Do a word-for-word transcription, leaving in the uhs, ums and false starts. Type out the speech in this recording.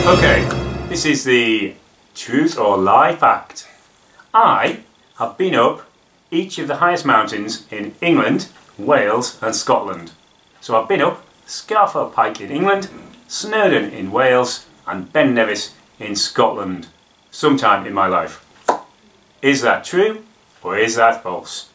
Okay, this is the truth or lie fact. I have been up each of the highest mountains in England, Wales and Scotland. So I've been up Scafell Pike in England, Snowdon in Wales and Ben Nevis in Scotland sometime in my life. Is that true or is that false?